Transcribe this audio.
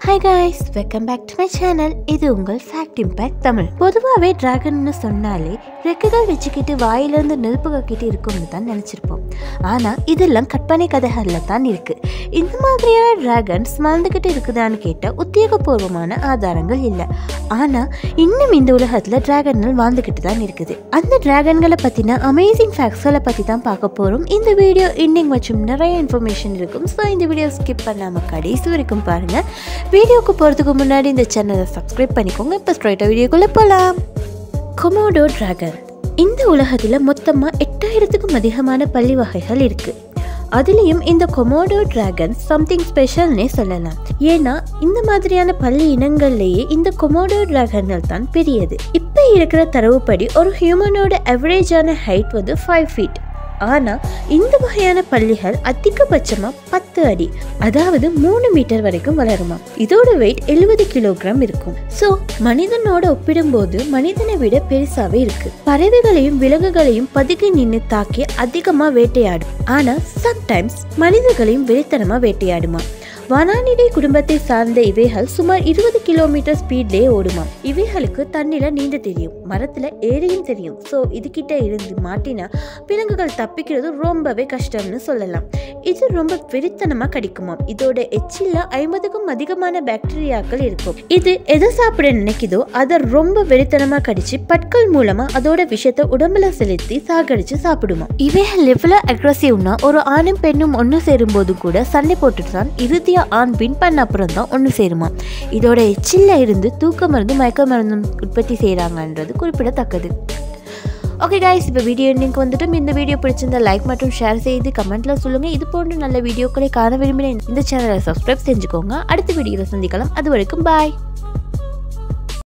Hi guys, welcome back to my channel. இது உங்கள் Fact Impact Tamil. பொதுவாகவே டிராகன்னு சொன்னாலே ரெக்கைகள் வச்சுக்கிட்டு வாயிலிருந்து நெருப்பு கக்கிட்டு இருக்கும்னு தான் நினச்சிருப்போம். ஆனால் இதெல்லாம் கற்பனை கதைகளில் தான் இருக்குது. இந்த மாதிரியான டிராகன்ஸ் வாழ்ந்துக்கிட்டு இருக்குதான்னு கேட்டால் உத்தியோகபூர்வமான ஆதாரங்கள் இல்லை. ஆனால் இன்னும் இந்த உலகத்தில் டிராகன்கள் வாழ்ந்துக்கிட்டு தான் இருக்குது. அந்த டிராகன்களை பற்றின அமேசிங் ஃபேக்ட்ஸ்களை பற்றி தான் பார்க்க போகிறோம். இந்த வீடியோ இன்னிங் மற்றும் நிறைய இன்ஃபர்மேஷன் இருக்கும். ஸோ இந்த வீடியோ ஸ்கிப் பண்ணாமல் கடைசி வரைக்கும் பாருங்கள். வீடியோக்கு போகிறதுக்கு முன்னாடி இந்த சேனலை சப்ஸ்கிரைப் பண்ணிக்கோங்க. இப்போ ஸ்ட்ரைட்டாக வீடியோக்குள்ளே போகலாம். Komodo dragon. இந்த உலகத்தில் மொத்தமாக 8000க்கும் அதிகமான பள்ளி வகைகள் இருக்குது. அதுலேயும் இந்த கொமோடோ டிராகன் சம்திங் ஸ்பெஷல்னே சொல்லலாம். ஏன்னா இந்த மாதிரியான பள்ளி இனங்கள்லேயே இந்த கொமோடோ டிராகன்கள் தான் பெரியது. இப்போ இருக்கிற தரவுப்படி ஒரு ஹியூமனோட அவரேஜான ஹைட் வந்து 5 feet. ஆனால் இந்த வகையான பள்ளிகள் அதிகபட்சமாக 10 அடி, அதாவது 3 மீட்டர் வரைக்கும் வளருமா. இதோட வெயிட் 70 கிலோகிராம் இருக்கும். ஸோ மனிதனோட ஒப்பிடும்போது மனிதனை விட பெருசாவே இருக்கு. பறவைகளையும் விலங்குகளையும் பதுக்கி நின்று தாக்கி அதிகமாக வேட்டையாடும். ஆனால் சம்டைம்ஸ் மனிதர்களையும் வெறித்தனமாக வேட்டையாடுமா. வனானிடை குடும்பத்தை சார்ந்த இவைகள் சுமார் 20 கிலோமீட்டர் ஸ்பீட்லேயே ஓடுமா. இவைகளுக்கு தண்ணில நீந்த தெரியும், மரத்துல ஏறியும் தெரியும். ஸோ இதுகிட்ட இருந்து மாட்டினா விலங்குகள் தப்பிக்கிறது ரொம்பவே கஷ்டம்னு சொல்லலாம். இது ரொம்ப வெறித்தனமா கடிக்குமா. இதோட எச்சில்ல 50க்கும் அதிகமான பாக்டீரியாக்கள் இருக்கும். இது எதை சாப்பிட நினைக்குதோ அதை ரொம்ப வெறித்தனமா கடிச்சு பற்கள் மூலமா அதோட விஷத்தை உடம்புல செலுத்தி சாகடிச்சு சாப்பிடுமா. இவைகள் எவ்வளவு அக்ரெசிவ்னா ஒரு ஆணும் பெண்ணும் ஒன்று சேரும் போது கூட சண்டை போட்டுட்டு தான் இறுதி ஆண் வின் பண்ண அப்புறம் தான் ஒன்று சேருமா. இதோட எச்சில்ல இருந்து தூக்க மருந்து மயக்க மருந்தும் உற்பத்தி செய்யறாங்கன்றது குறிப்பிடத்தக்கது. ஓகே கைஸ், இப்போ வீடியோ இன்னைக்கு வந்துட்டும். இந்த வீடியோ பிடிச்சிருந்தா லைக் மற்றும் ஷேர் செய்து கமெண்ட்ல சொல்லுங்க. இது போன்ற நல்ல வீடியோக்களை காண விரும்பின இந்த சேனலை சப்ஸ்கிரைப் செஞ்சுக்கோங்க. அடுத்த வீடியோவில் சந்திக்கலாம். அது வரைக்கும் பாய்.